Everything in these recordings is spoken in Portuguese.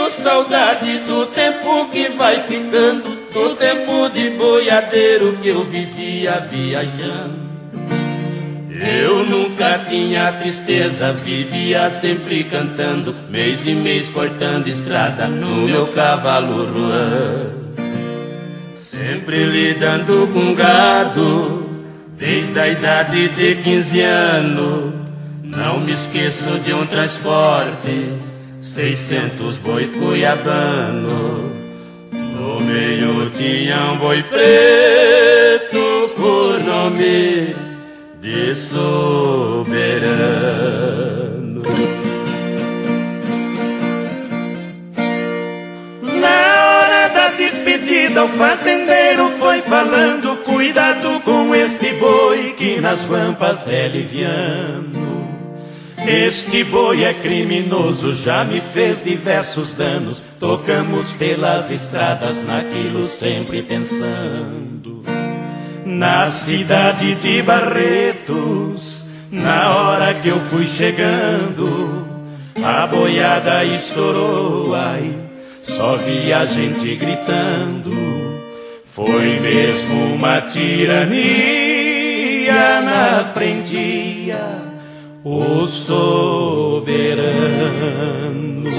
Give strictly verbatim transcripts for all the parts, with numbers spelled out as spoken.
tenho saudade do tempo que vai ficando, do tempo de boiadeiro que eu vivia viajando. Eu nunca tinha tristeza, vivia sempre cantando, mês e mês cortando estrada no meu cavalo ruan. Sempre lidando com gado, desde a idade de quinze anos. Não me esqueço de um transporte, seiscentos bois cuiabano. No meio tinha um boi preto por nome de Soberano. Na hora da despedida o fazendeiro foi falando: cuidado com este boi que nas rampas é liviano. Este boi é criminoso, já me fez diversos danos. Tocamos pelas estradas naquilo sempre pensando. Na cidade de Barretos, na hora que eu fui chegando, a boiada estourou, ai, só vi a gente gritando. Foi mesmo uma tirania na frente, o soberano.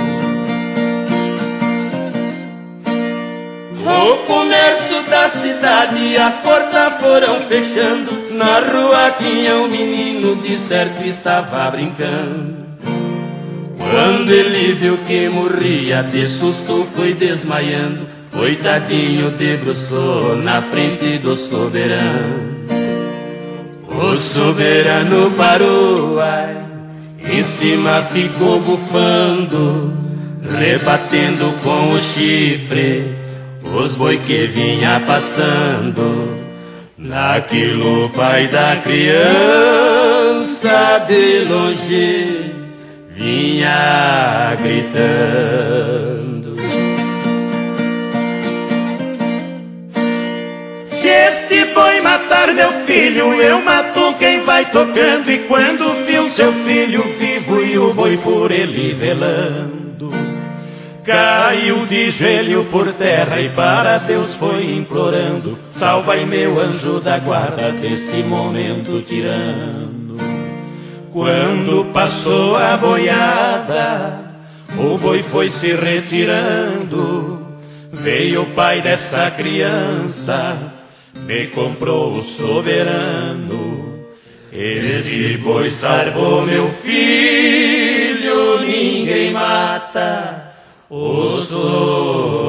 O comércio da cidade, as portas foram fechando. Na rua tinha um menino, de certo estava brincando. Quando ele viu que morria, de susto foi desmaiando. Coitadinho, debruçou na frente do soberano. O soberano parou, ai, em cima ficou bufando, rebatendo com o chifre os boi que vinha passando. Naquilo o pai da criança de longe vinha gritando: se este boi matar meu filho, eu mato quem vai tocando. E quando viu seu filho vivo e o boi por ele velando, caiu de joelho por terra e para Deus foi implorando: salvai meu anjo da guarda deste momento tirano. Quando passou a boiada, o boi foi se retirando. Veio o pai dessa criança, me comprou o soberano. Este boi salvou meu filho, ninguém mata o soberano.